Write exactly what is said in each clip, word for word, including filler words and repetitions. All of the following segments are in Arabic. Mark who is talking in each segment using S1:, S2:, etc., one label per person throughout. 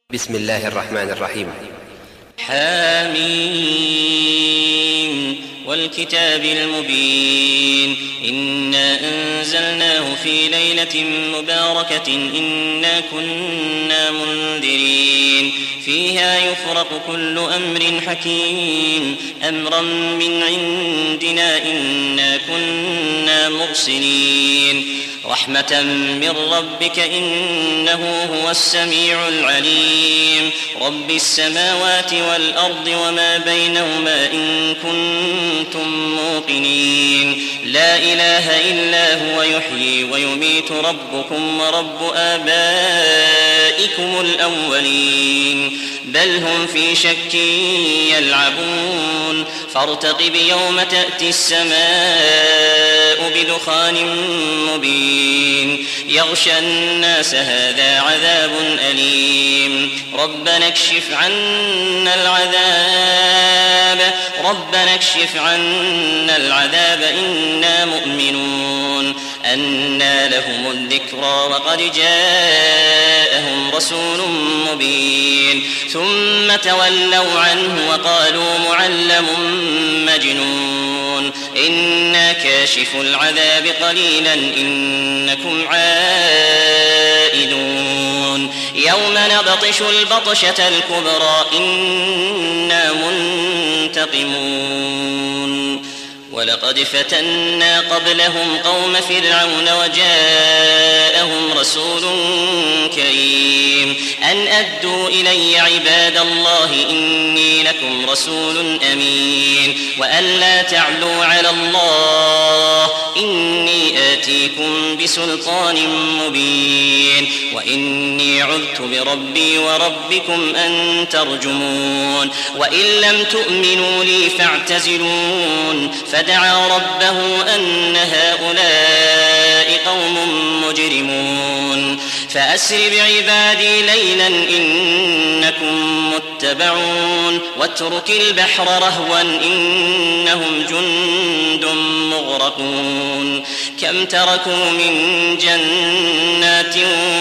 S1: بسم الله الرحمن الرحيم.
S2: حاميم والكتاب المبين إنا أنزلناه في ليلة مباركة إنا كنا منذرين فيها يفرق كل أمر حكيم أمرا من عندنا إنا كنا مرسلين رحمة من ربك إنه هو السميع العليم رب السماوات والأرض وما بينهما إن كنتم موقنين لا إله إلا هو يحيي ويميت ربكم ورب آبائكم الأولين بل هم في شك يلعبون فارتقب يوم تأتي السماء بدخان مبين يغشى الناس هذا عذاب أليم ربنا اكشف عنا العذاب ربنا اكشف عنا العذاب إنا مؤمنون أنى لهم الذكرى وقد جاءهم رسول مبين ثم تولوا عنه وقالوا معلم مجنون إنا كاشف العذاب قليلا إنكم عائدون يوم نبطش البطشة الكبرى إنا منتقمون ولقد فتنا قبلهم قوم فرعون وجاءهم رسول كريم أن أدوا إلي عباد الله إني لكم رسول أمين وأن لا تعلوا على الله إني آتيكم بسلطان مبين وإني عذت بربي وربكم أن ترجمون وإن لم تؤمنوا لي فاعتزلون فدعا ربه أن هؤلاء قوم مجرمون فأسر بعبادي ليلا إنكم متبعون واترك البحر رهوا إنهم جند مغرقون كم تركوا من جنات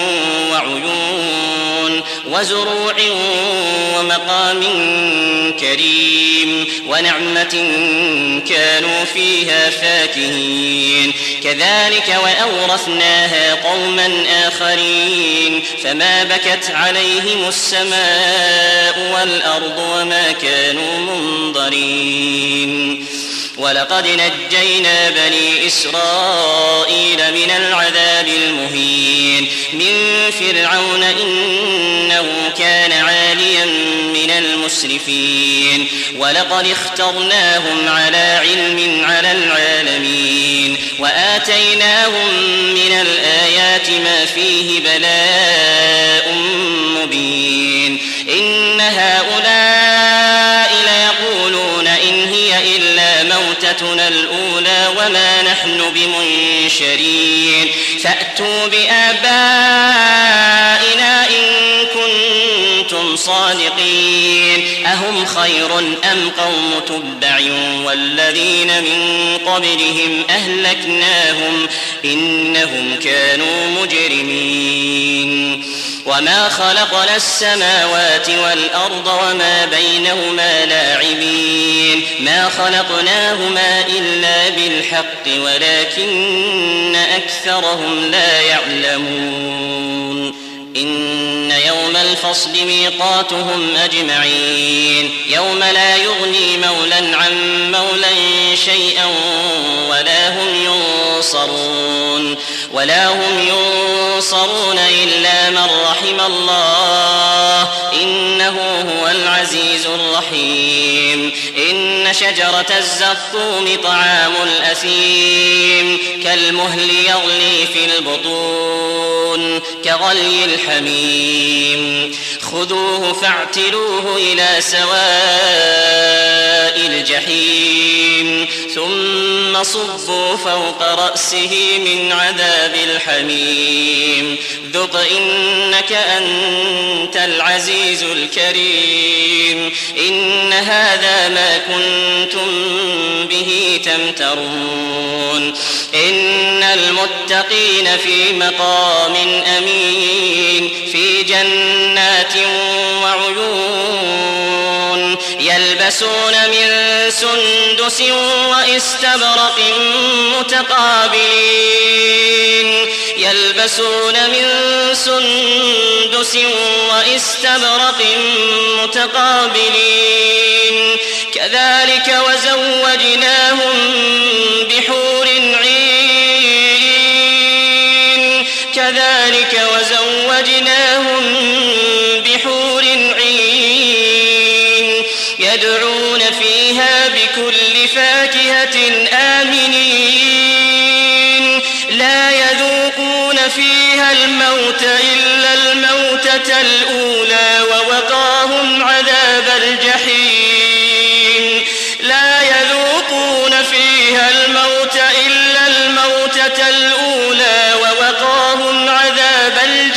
S2: وعيون وزروع ومقام كريم ونعمة كانوا فيها فاكهين كذلك وأورثناها قوما آخرين فما بكت عليهم السماء والأرض وما كانوا منظرين ولقد نجينا بني إسرائيل من العذاب المهين من فرعون إنه كان عاليا من المسرفين ولقد اخترناهم على علم على العالمين وآتيناهم من الآيات ما فيه بلاء مبين إن هؤلاء ليقولون إن هي إلا موتتنا الأولى وما نحن بمنشرين فأتوا بآبائنا إن كنتم صادقين أهم خير أم قوم تبع والذين من قبلهم أهلكناهم إنهم كانوا مجرمين وما خلقنا السماوات والأرض وما بينهما لاعبين ما خلقناهما إلا بالحق ولكن أكثرهم لا يعلمون إن يوم الفصل ميقاتهم أجمعين يوم لا يغني مولا عن مولا شيئا ولا هم ينصرون ولا هم ينصرون إلا من رحم الله إنه هو العزيز الرحيم إن شجرة الزقوم طعام الأثيم كالمهل يغلي في البطون كغلي الحميم خذوه فاعتلوه إلى سواء الجحيم ثم صبوا فوق رأسه من عذاب الحميم ذق إنك أنت العزيز الكريم إن هذا ما كنتم به تمترون إن المتقين في مقام أمين في جنات يلبسون من سندس وإستبرق متقابلين يلبسون من سندس وإستبرق متقابلين كذلك وزوجناهم بحور عين كذلك وزوجناهم بحور عين يدعون فيها بكل فاكهة آمنين لا يذوقون فيها الموت إلا الموتة الأولى ووقاهم عذاب الجحيم لا يذوقون فيها الموت إلا الموتة الأولى ووقاهم عذاب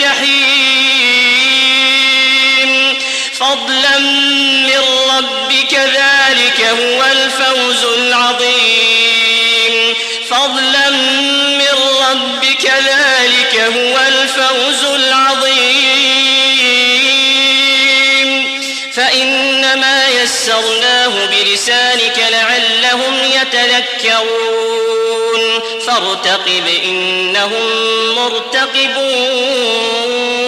S2: الجحيم فضلا من ربك ذلك هو الفوز العظيم فضلا من ربك ذلك هو الفوز العظيم فإنما يسرناه بلسانك لعلهم يتذكرون فارتقب إنهم مرتقبون